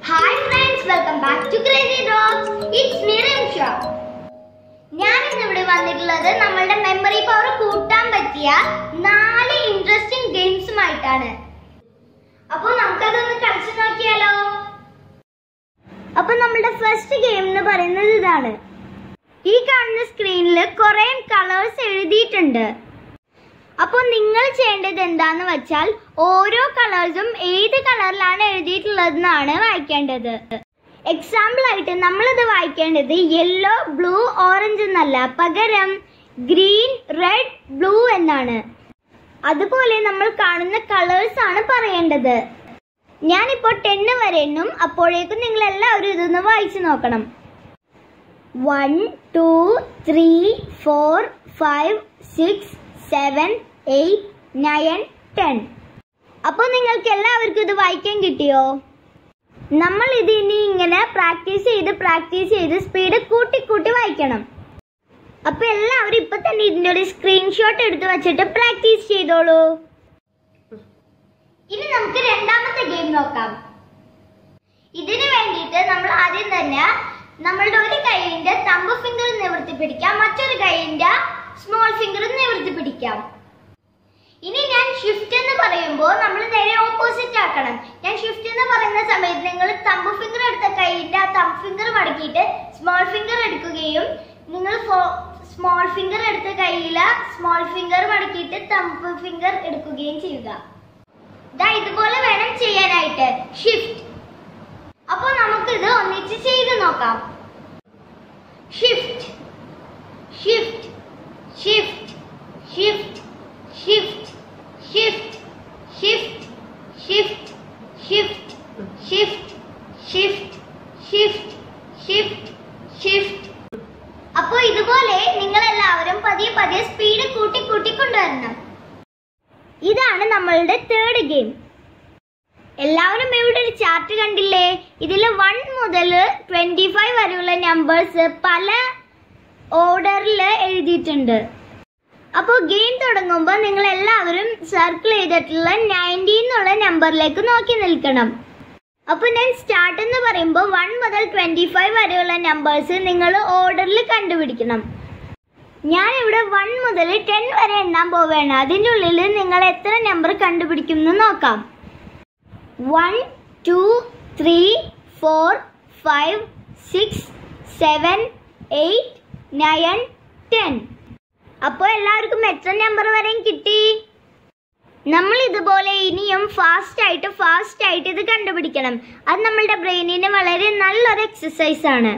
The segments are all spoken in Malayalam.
Hi friends, welcome back to Crazy Drops. It's me Rimsha. ഞാൻ ഇന്നിവിടെ വന്നിട്ടുള്ളത് നമ്മളുടെ മെമ്മറി പവർ കൂട്ടാൻ പറ്റിയ 4 ഇൻട്രസ്റ്റിംഗ് ഗെയിംസുമായിട്ടാണ്. അപ്പോൾ നമുക്കതൊന്ന് കളിച്ചു നോക്കിയാലോ? അപ്പോൾ നമ്മുടെ ഫസ്റ്റ് ഗെയിം എന്ന് പറയുന്നത് ഇതാണ്. ഈ കാണുന്ന സ്ക്രീനിൽ കുറേ കളേഴ്സ് എഴുതിയിട്ടുണ്ട്. അപ്പോൾ നിങ്ങൾ ചെയ്യേണ്ടത് എന്താന്ന് വെച്ചാൽ ഓരോ കളേഴ്സും ഏത് കളറിലാണ് എഴുതിയിട്ടുള്ളതെന്നാണ് വായിക്കേണ്ടത്. എക്സാമ്പിൾ ആയിട്ട് നമ്മളിത് വായിക്കേണ്ടത് യെല്ലോ, ബ്ലൂ, ഓറഞ്ച് എന്നല്ല, പകരം ഗ്രീൻ, റെഡ്, ബ്ലൂ എന്നാണ്. അതുപോലെ നമ്മൾ കാണുന്ന കളേഴ്സ് ആണ് പറയേണ്ടത്. ഞാനിപ്പോൾ 10 വരെ എണ്ണും, അപ്പോഴേക്കും നിങ്ങൾ എല്ലാവരും ഇതൊന്ന് വായിച്ചു നോക്കണം. 1 2 3 4 5 6 7 8 9 10. അപ്പോൾ നിങ്ങൾക്ക് എല്ലാവർക്കും ഇത് വായിക്കാൻ കിട്ടിയോ? നമ്മൾ ഇത് ഇനി ഇങ്ങനെ പ്രാക്ടീസ് ചെയ്ത് സ്പീഡ് കൂട്ടി വായിക്കണം. അപ്പോൾ എല്ലാവരും ഇപ്പൊ തന്നെ ഇതിന്റെ ഒരു സ്ക്രീൻഷോട്ട് എടുത്ത് വെച്ചിട്ട് പ്രാക്ടീസ് ചെയ്തോളൂ. ഇനി നമുക്ക് രണ്ടാമത്തെ ഗെയിം നോക്കാം. ഇതിനു വേണ്ടിയിട്ട് നമ്മൾ ആദ്യം തന്നെ നമ്മളുടെ ഒരു കൈയിന്റെ തമ്പ് ഫിംഗർ നിവർത്തി പിടിക്കാം, മറ്റൊരു കൈയിന്റെ സ്മോൾ ഫിംഗർ നിവർത്തി പിടിക്കാം. ഇനി ഞാൻ ഷിഫ്റ്റ് എന്ന് പറയുമ്പോൾ നമ്മൾ നേരെ ഓപ്പോസിറ്റ് ആക്കണം. ഞാൻ ഷിഫ്റ്റ് എന്ന് പറയുന്ന സമയത്ത് നിങ്ങൾ തമ്പ് ഫിംഗർ എടുത്ത കൈയിന്റെ ആ തമ്പ് ഫിംഗർ മടക്കിയിട്ട് സ്മോൾ ഫിംഗർ എടുക്കുകയും നിങ്ങൾ സ്മോൾ ഫിംഗർ എടുത്ത കൈയിലെ സ്മോൾ ഫിംഗർ മടക്കിയിട്ട് തമ്പ് ഫിംഗർ എടുക്കുകയും ചെയ്യുക. ഇതുപോലെ വേണം ചെയ്യാനായിട്ട് ഷിഫ്റ്റ്. അപ്പോൾ നമുക്കിത് ഒന്നിച്ച് ചെയ്ത് നോക്കാം. Shift shift shift shift shift shift shift shift shift shift shift shift shift shift. അപ്പോൾ ഇതുപോലെ നിങ്ങൾ എല്ലാവരും പതിയെ സ്പീഡ് കൂട്ടി കൊണ്ടുവരണം. ഇതാണ് നമ്മളുടെ തേർഡ് ഗെയിം. എല്ലാവരും ഇവിടെ ഒരു ചാർട്ട് കണ്ടില്ലേ? ഇതിൽ 1 മുതൽ 25 വരെയുള്ള നമ്പേഴ്സ് പല ഓർഡറിൽ എഴുതിയിട്ടുണ്ട്. അപ്പോൾ ഗെയിം തുടങ്ങുമ്പോൾ നിങ്ങൾ എല്ലാവരും സർക്കിൾ ചെയ്തിട്ടുള്ള 90 എന്നുള്ള നമ്പറിലേക്ക് നോക്കി നിൽക്കണം. അപ്പോൾ ഞാൻ സ്റ്റാർട്ട് എന്ന് പറയുമ്പോൾ 1 മുതൽ 25 വരെയുള്ള നമ്പേഴ്സ് നിങ്ങൾ ഓർഡറിൽ കണ്ടുപിടിക്കണം. ഞാൻ ഇവിടെ 1 മുതൽ 10 വരെ എണ്ണാൻ പോവുകയാണ്. അതിൻ്റെ ഉള്ളിൽ നിങ്ങൾ എത്ര നമ്പർ കണ്ടുപിടിക്കും എന്ന് നോക്കാം. 1 2 3 4 5 6 7 8 9 10. അപ്പോൾ എല്ലാവർക്കും എത്ര നമ്പർ വരെയും കിട്ടി? നമ്മൾ ഇതുപോലെ ഇനിയും ഫാസ്റ്റ് ആയിട്ട് ഇത് കണ്ടുപിടിക്കണം. അത് നമ്മളുടെ ബ്രെയിനിന് വളരെ നല്ലൊരു എക്സസൈസ് ആണ്.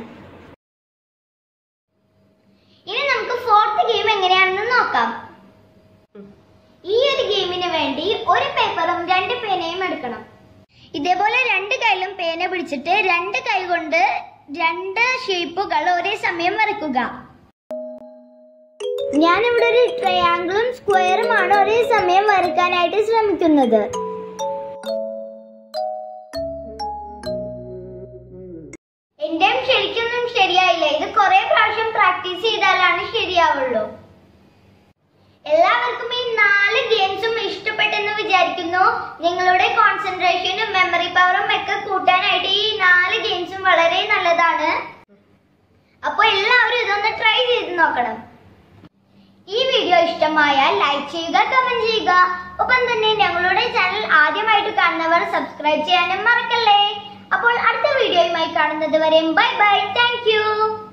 ഇനി നമുക്ക് ഫോർത്ത് ഗെയിം എങ്ങനെയാണെന്ന് നോക്കാം. ഈ ഒരു ഗെയിമിന് വേണ്ടി ഒരു പേപ്പറും 2 പേനയും എടുക്കണം. ഇതേപോലെ 2 കൈയിലും പേന പിടിച്ചിട്ട് 2 കൈ കൊണ്ട് 2 ഷേപ്പുകൾ ഒരേ സമയം വരയ്ക്കുക. ഞാനിവിടെ ഒരു ട്രയാങ്കിളും സ്ക്വയറുമാണ് ഒരേ സമയം വരയ്ക്കാനായിട്ട് ശ്രമിക്കുന്നത്. എന്റെയും ശരിക്കൊന്നും ശരിയായില്ല. ഇത് കുറെ പ്രാവശ്യം പ്രാക്ടീസ് ചെയ്താലാണ് ശരിയാവുള്ളൂ. എല്ലാവർക്കും ഈ 4 ഗെയിംസും ഇഷ്ടപ്പെട്ടെന്ന് വിചാരിക്കുന്നു. നിങ്ങളുടെ കോൺസെൻട്രേഷനും മെമ്മറി പവറും ഒക്കെ കൂട്ടാനായിട്ട് ഈ 4 ഗെയിംസും വളരെ നല്ലതാണ്. അപ്പോൾ എല്ലാവരും ഇതൊന്ന് ട്രൈ ചെയ്ത് നോക്കണം. ഈ വീഡിയോ ഇഷ്ടമായാൽ ലൈക്ക് ചെയ്യുക, കമന്റ് ചെയ്യുക. ഒപ്പം തന്നെ ഞങ്ങളുടെ ചാനൽ ആദ്യമായിട്ട് കാണുന്നവർ സബ്സ്ക്രൈബ് ചെയ്യാനും മറക്കല്ലേ. അപ്പോൾ അടുത്ത വീഡിയോയുമായി കാണുന്നത് വരെ ബൈ ബൈ. Thank you.